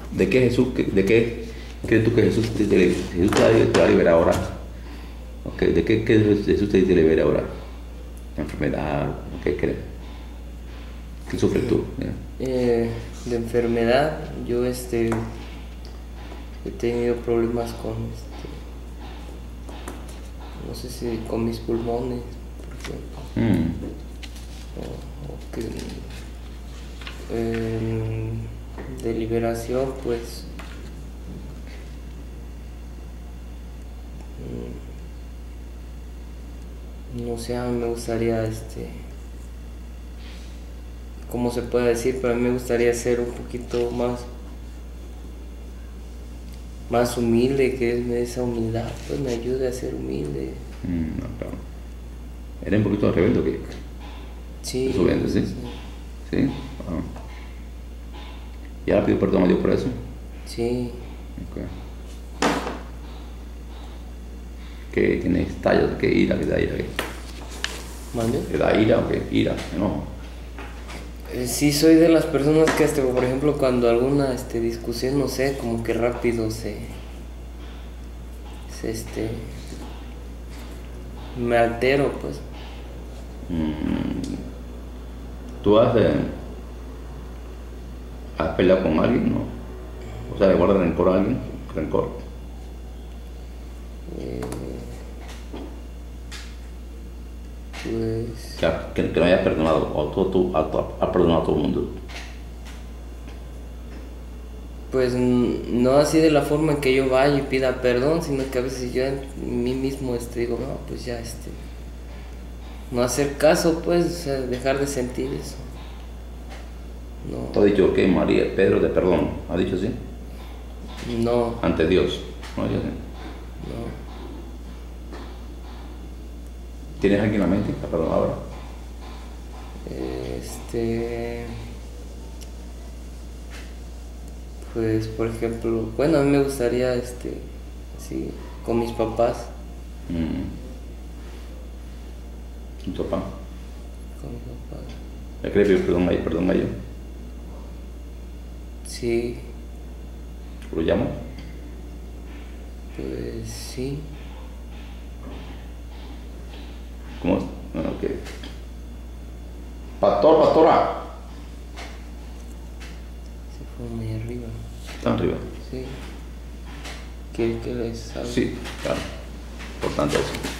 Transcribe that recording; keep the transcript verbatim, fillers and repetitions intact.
¿De qué Jesús, de qué crees tú que Jesús te, te- Jesús te va, a te va a liberar ahora? Ok, ¿de qué, qué Jesús te, te libera ahora? ¿Enfermedad? ¿Qué crees? ¿Qué sufres tú? ¿Ya? Eh, de enfermedad, yo este he tenido problemas con este, no sé si con mis pulmones, por ejemplo, Mm, o, o que eh, de liberación, pues mm, no sé, a mí me gustaría este, ¿cómo se puede decir? Pero a mí me gustaría ser un poquito más más humilde, que es esa humildad, pues me ayude a ser humilde. mm, no, claro. ¿Eres un poquito rebelde o qué? Sí, Eso vende, ¿sí? sí, ¿Sí? Ah. ¿Ya le pido perdón a Dios por eso? sí. Ok. ¿Qué tienes tallas? ¿Qué ira? ¿Qué da ira? ¿Qué? ¿Mande? ¿Te da ira o qué? Ira, enojo. Eh, sí, soy de las personas que, este, por ejemplo, cuando alguna este, discusión, no sé, como que rápido se, se este, me altero, pues. Mm, ¿tú has, eh, has peleado con alguien? No. O sea, ¿le guardas rencor a alguien? Rencor. Eh, pues, Que, ha- que, que no hayas perdonado. O tú, tú has, has perdonado a todo el mundo. pues n- no así de la forma en que yo vaya y pida perdón, sino que a veces yo en mí mismo este, digo, no, pues ya, este, no hacer caso, pues, o sea, dejar de sentir eso. Tú No, has dicho que María, Pedro te perdón. ¿Has dicho así? no, Ante Dios. ¿No has dicho así? no. ¿Tienes alguien en la mente? ¿Te perdonado ahora? Este, pues, por ejemplo, bueno, a mí me gustaría, este, sí, con mis papás, Mm. ¿Y tu papá? con mis papás, ¿Le quieres pedir perdón a ellos? Perdón a ellos? sí, ¿Lo llamo? pues sí, ¿Cómo? Bueno, ok. Pastor, pastora. se fue muy arriba, Está arriba. sí, quiere que les hable. Sí, claro. Importante eso.